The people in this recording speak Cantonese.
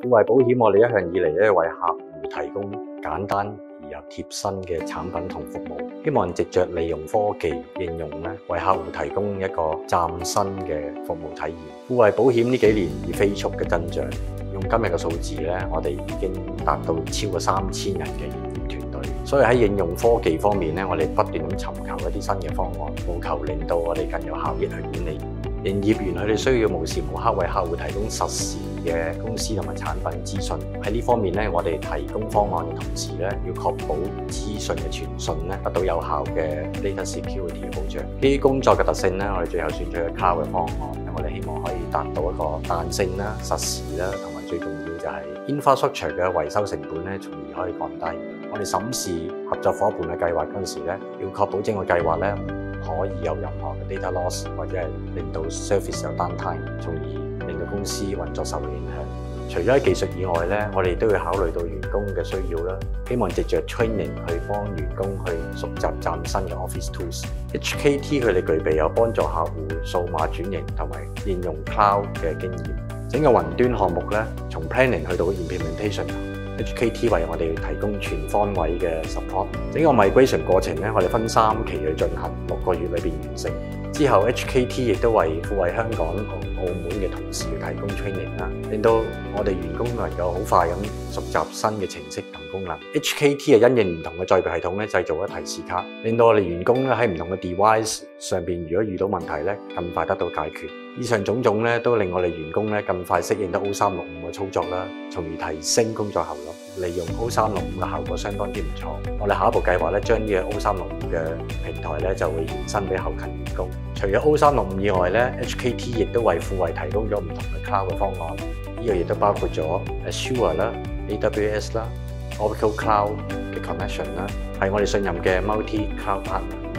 富衛保險我哋一向以嚟咧為客戶提供簡單而又貼身嘅產品同服務，希望藉着利用科技應用咧，為客戶提供一個嶄新嘅服務體驗。富衛保險呢幾年以飛速嘅增長，用今日嘅數字咧，我哋已經達到超過3000人嘅營業團隊。所以喺應用科技方面咧，我哋不斷咁尋求一啲新嘅方案，務求令到我哋更有效益去管理。營業員佢哋需要無時無刻為客戶提供實時嘅公司同埋產品資訊。喺呢方面咧，我哋提供方案嘅同時咧，要確保資訊嘅傳訊咧得到有效嘅 data security 嘅保障。基於工作嘅特性咧，我哋最後選取嘅 cloud 嘅方案，我哋希望可以達到一個彈性啦、實時啦，同埋最重要就係 infrastructure 嘅維修成本咧，從而可以降低。我哋審視合作伙伴嘅計劃嗰陣時咧，要確保整個計劃咧可以有任何嘅 data loss 或者係令到 service 有 downtime， 從而令到公司運作受到影響。除咗喺技術以外咧，我哋都要考慮到員工嘅需要啦，希望藉着 training 去幫員工去熟習嶄新嘅 office tools。HKT 佢哋具備有幫助客戶數碼轉型同埋應用 cloud 嘅經驗。整個雲端項目咧，從 planning 去到 implementation。HKT 為我哋提供全方位嘅 support， 整個 migration 過程咧，我哋分3期去進行，6個月裏邊完成。之後 HKT 亦都為富衛香港同澳門嘅同事提供 training 啦，令到我哋員工能夠好快咁熟習新嘅程式同功能。HKT 係因應唔同嘅載具系統咧，製造咗提示卡，令到我哋員工咧喺唔同嘅 device 上邊，如果遇到問題咧，更快得到解決。以上種種咧，都令我哋員工咧更快適應得 O365 嘅操作啦，從而提升工作效率。利用 O365 嘅效果相當之唔錯。我哋下一步計劃咧，將呢個 O365 嘅平台咧就會延伸俾後勤員工。除咗 O365 以外咧 ，HKT 亦都為富衛提供咗唔同嘅 cloud 嘅方案。呢個亦都包括咗 Azure 啦、AWS 啦、Oracle Cloud 嘅 connection 啦，係我哋信任嘅 multi cloud partner。